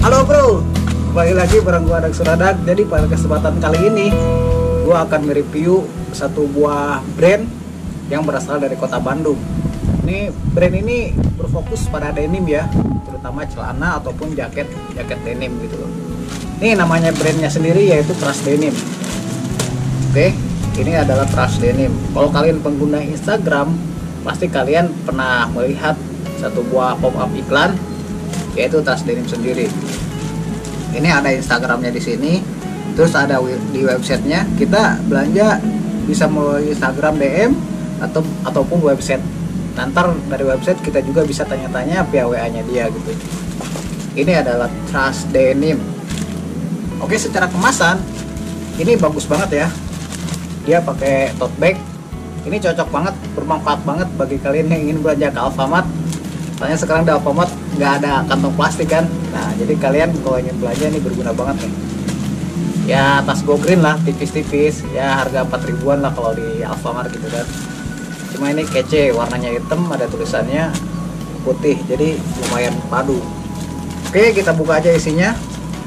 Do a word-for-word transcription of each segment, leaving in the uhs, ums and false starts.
Halo bro, kembali lagi bareng gua Adak Suradak. Jadi pada kesempatan kali ini gua akan mereview satu buah brand yang berasal dari kota Bandung. Ini brand ini berfokus pada denim ya, terutama celana ataupun jaket jaket denim gitu loh. Ini namanya brandnya sendiri yaitu Trust Denim. Oke, ini adalah Trust Denim. Kalau kalian pengguna Instagram, pasti kalian pernah melihat satu buah pop up iklan yaitu Trust Denim sendiri. Ini ada Instagramnya di sini, terus ada di websitenya. Kita belanja bisa melalui Instagram D M atau ataupun website. Nanti dari website kita juga bisa tanya-tanya via W A-nya dia gitu. Ini adalah Trust Denim. Oke, secara kemasan ini bagus banget ya. Dia pakai tote bag. Ini cocok banget, bermanfaat banget bagi kalian yang ingin belanja ke Alfamart. Soalnya sekarang di Alfamart nggak ada kantong plastik kan. Nah, jadi kalian kalau ingin belanja ini berguna banget nih. Ya tas go green lah, tipis-tipis. Ya harga empat ribuan lah kalau di Alfamart gitu kan. Cuma ini kece, warnanya hitam, ada tulisannya putih. Jadi lumayan padu. Oke, kita buka aja isinya.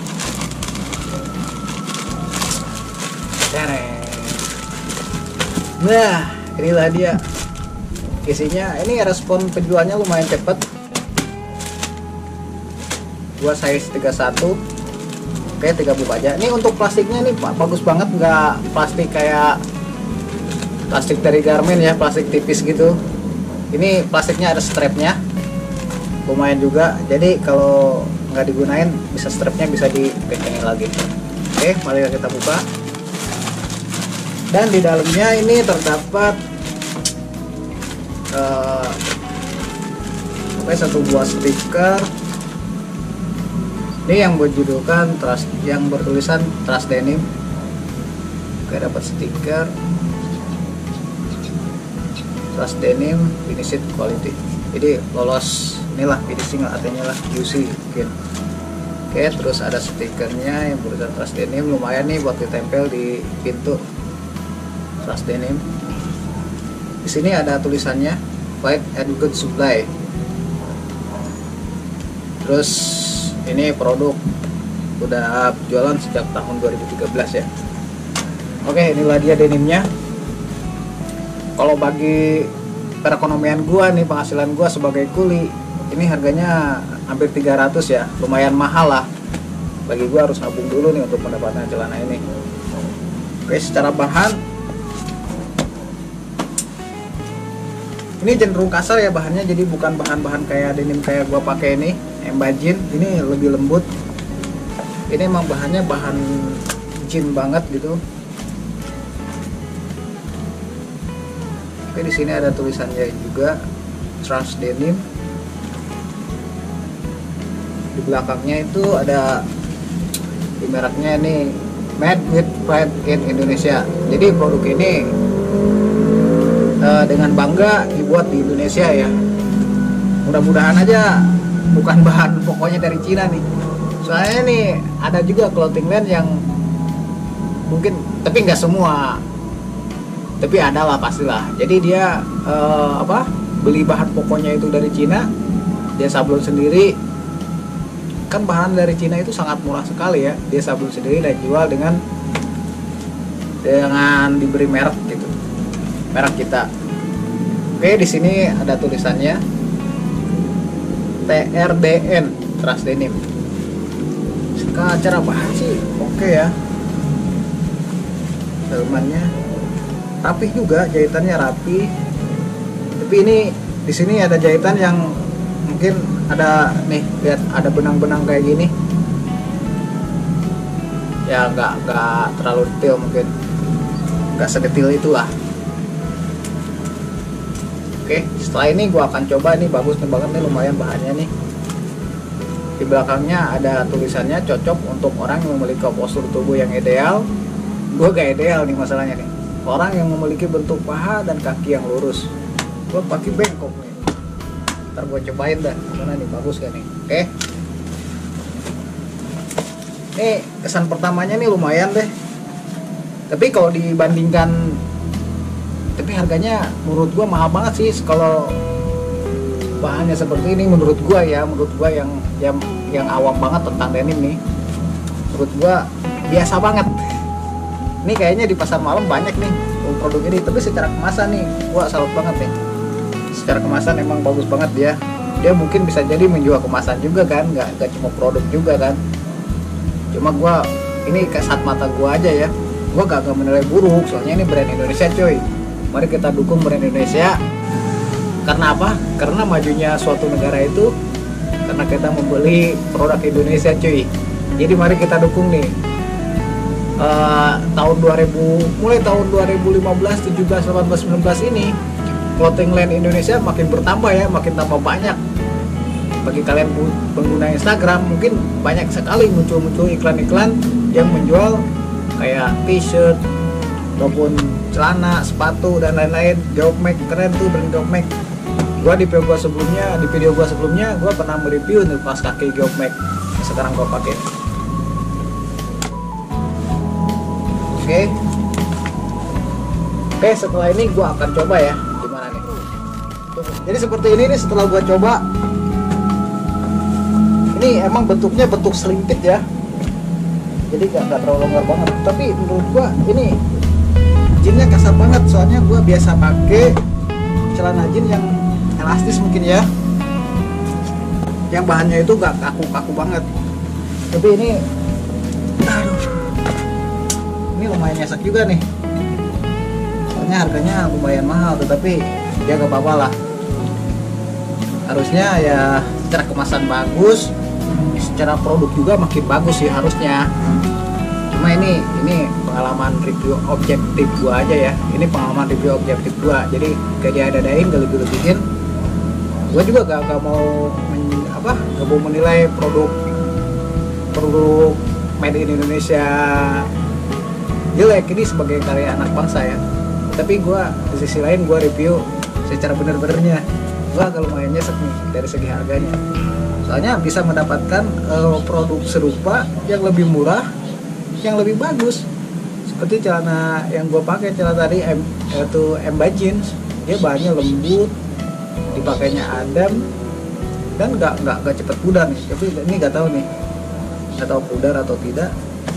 Nah, inilah dia isinya. Ini respon penjualnya lumayan cepet. Gua size tiga puluh satu. Oke, tiga buka aja. Ini untuk plastiknya nih bagus banget, nggak plastik kayak plastik dari Garmin ya, plastik tipis gitu. Ini plastiknya ada strapnya, lumayan juga. Jadi kalau nggak digunain, bisa strapnya bisa dikencengin lagi. Oke, mari kita buka. Dan di dalamnya ini terdapat uh, oke, satu buah stiker. Ini yang berjudulkan Trust, yang bertulisan Trust Denim. Oke, dapat stiker Trust Denim Finished Quality. Jadi lolos, inilah finishing artinya lah, U C mungkin. Oke, terus ada stikernya yang bertulisan Trust Denim. Lumayan nih buat ditempel di pintu. Trust Denim. Di sini ada tulisannya Fight and Good Supply. Terus ini produk udah jualan sejak tahun dua ribu tiga belas ya. Oke, inilah dia denimnya. Kalau bagi perekonomian gua nih, penghasilan gua sebagai kuli, ini harganya hampir tiga ratus ya. Lumayan mahal lah. Bagi gua harus nabung dulu nih untuk mendapatkan celana ini. Oke, secara bahan ini cenderung kasar ya bahannya, jadi bukan bahan-bahan kayak denim kayak gua pakai ini, embajin. Ini lebih lembut. Ini emang bahannya bahan jean banget gitu. Oke, di sini ada tulisannya juga Trust Denim. Di belakangnya itu ada di mereknya ini Made with Pride in Indonesia. Jadi produk ini Uh, dengan bangga dibuat di Indonesia ya. Mudah-mudahan aja bukan bahan pokoknya dari Cina nih. Soalnya nih ada juga clothing line yang mungkin, tapi nggak semua, tapi ada lah pastilah. Jadi dia uh, apa beli bahan pokoknya itu dari Cina, dia sablon sendiri. Kan bahan dari Cina itu sangat murah sekali ya. Dia sablon sendiri dan jual dengan dengan diberi merek gitu, merek kita. Oke, di sini ada tulisannya T R D N Trust Denim. Secara bahan sih oke ya. Dalamannya rapih juga, jahitannya rapi. Tapi ini di sini ada jahitan yang mungkin ada nih, lihat ada benang-benang kayak gini. Ya nggak nggak terlalu detail mungkin. Nggak sedetil itulah. Oke, setelah ini gua akan coba. Ini bagus nih banget nih, lumayan bahannya nih. Di belakangnya ada tulisannya cocok untuk orang yang memiliki postur tubuh yang ideal. Gua gak ideal nih masalahnya nih. Orang yang memiliki bentuk paha dan kaki yang lurus. Gua pakai bengkok nih. Ntar gua cobain dah, gimana nih, bagus gak nih? Oke. Nih kesan pertamanya nih lumayan deh. Tapi kalau dibandingkan, tapi harganya menurut gua mahal banget sih kalau bahannya seperti ini. Menurut gua ya, menurut gua yang yang yang awam banget tentang denim nih, menurut gua biasa banget. Ini kayaknya di pasar malam banyak nih produk ini, tapi secara kemasan nih gua salut banget nih. Secara kemasan emang bagus banget dia. Dia mungkin bisa jadi menjual kemasan juga kan, nggak nggak cuma produk juga kan. Cuma gua ini kesat mata gua aja ya. Gua gak, gak menilai buruk, soalnya ini brand Indonesia coy. Mari kita dukung brand Indonesia. Karena apa? Karena majunya suatu negara itu karena kita membeli produk Indonesia cuy. Jadi mari kita dukung nih. Uh, tahun dua ribu, mulai tahun dua ribu lima belas, tujuh belas, delapan belas, sembilan belas ini clothing line Indonesia makin bertambah ya, makin tambah banyak. Bagi kalian pengguna Instagram mungkin banyak sekali muncul-muncul iklan-iklan yang menjual kayak t-shirt maupun celana, sepatu dan lain-lain. Geopmek keren tuh brand Geopmek. Gua di video gua sebelumnya, di video gua sebelumnya gua pernah mereview nih kaos kaki Geopmek. Sekarang gua pakai. Oke. Oke, setelah ini gua akan coba ya. Gimana nih? Jadi seperti ini nih setelah gua coba. Ini emang bentuknya bentuk selimpit ya. Jadi gak, gak terlalu longgar banget. Tapi menurut gua ini jinnya kasar banget. Soalnya gua biasa pakai celana jin yang elastis mungkin ya. Yang bahannya itu gak kaku-kaku banget. Tapi ini aduh, ini lumayan nyesek juga nih. Soalnya harganya lumayan mahal, tetapi ya gak apa-apa lah. Harusnya ya secara kemasan bagus, secara produk juga makin bagus sih harusnya. Cuma ini ini pengalaman review objektif gua aja ya. Ini pengalaman review objektif gua. Jadi kayak dia ada dain gak lebih-lebihin. Gua juga gak, gak mau men, apa gak mau menilai produk produk made in Indonesia jelek ini sebagai karya anak bangsa ya. Tapi gue di sisi lain gue review secara bener-benernya. Gue agak lumayan nyesek nih dari segi harganya. Soalnya bisa mendapatkan uh, produk serupa yang lebih murah, yang lebih bagus. Seperti celana yang gue pakai celana tadi, M, yaitu Emba Jeans. Dia bahannya lembut, dipakainya adem, dan nggak nggak nggak cepet pudar nih. Tapi ini nggak tahu nih, nggak tahu pudar atau tidak.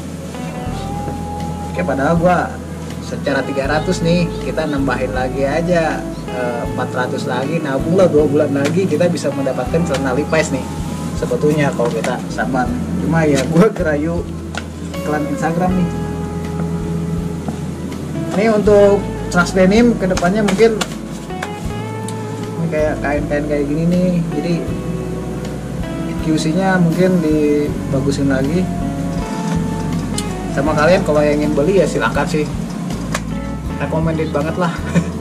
Oke, padahal gua secara tiga ratus nih kita nambahin lagi aja e, empat ratus lagi, nabung lah dua bulan lagi kita bisa mendapatkan celana Levi's nih sebetulnya kalau kita sabar. Cuma ya gua kerayu iklan Instagram nih. Ini untuk trans denim kedepannya mungkin ini kayak kain-kain kayak gini nih, jadi Q C-nya mungkin dibagusin lagi. Sama kalian kalau yang ingin beli ya silakan sih, recommended banget lah.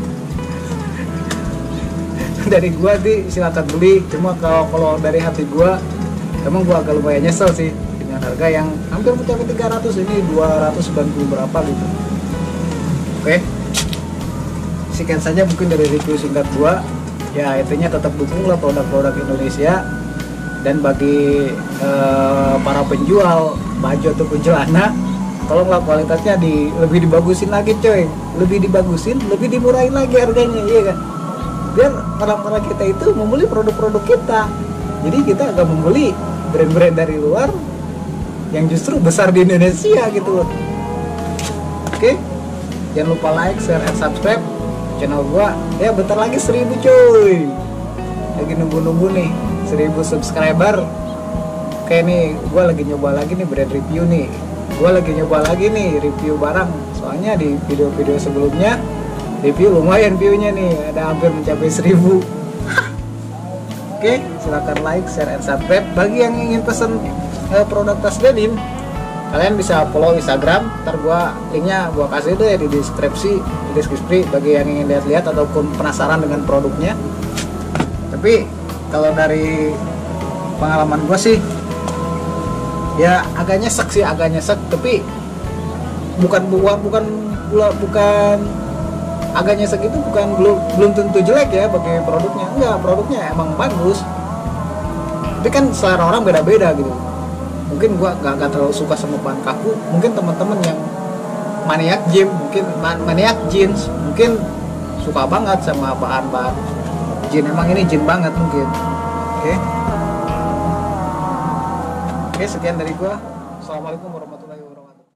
Dari gua sih silakan beli. Cuma kalau kalau dari hati gua emang gua agak lumayan nyesel sih dengan harga yang hampir mencapai tiga ratus, ini dua ratus sembilan puluh berapa gitu. Oke, sekian saja mungkin dari review singkat gua. Ya intinya tetap dukunglah produk-produk Indonesia. Dan bagi eh, para penjual baju ataupun celana, tolonglah kualitasnya di lebih dibagusin lagi coy, lebih dibagusin, lebih dimurahin lagi harganya, iya kan? Biar orang-orang kita itu membeli produk-produk kita. Jadi kita agak membeli brand-brand dari luar yang justru besar di Indonesia gitu loh. Oke, jangan lupa like, share, and subscribe channel gua. Ya bentar lagi seribu coy, lagi nunggu-nunggu nih seribu subscriber. Oke nih, gua lagi nyoba lagi nih brand review nih. Gue lagi nyoba lagi nih review barang. Soalnya di video-video sebelumnya review lumayan viewnya nih, ada hampir mencapai seribu. Oke, silakan like, share, and subscribe. Bagi yang ingin pesen eh, produk tas denim, kalian bisa follow Instagram. Ntar gue linknya gue kasih deh di deskripsi, di deskripsi bagi yang ingin lihat-lihat ataupun penasaran dengan produknya. Tapi kalau dari pengalaman gue sih ya agak nyesek sih, agak nyesek, tapi bukan bukan bukan bukan agak nyesek itu bukan belum belum tentu jelek ya bagi produknya. Enggak, produknya emang bagus. Tapi kan selera orang beda-beda gitu. Mungkin gua gak, gak terlalu suka sama bahan kaku. Mungkin teman-teman yang maniak gym, mungkin maniak jeans, mungkin suka banget sama bahan-bahan jeans. Emang ini jeans banget mungkin. Oke. Okay. Oke, sekian dari gua. Assalamualaikum warahmatullahi wabarakatuh.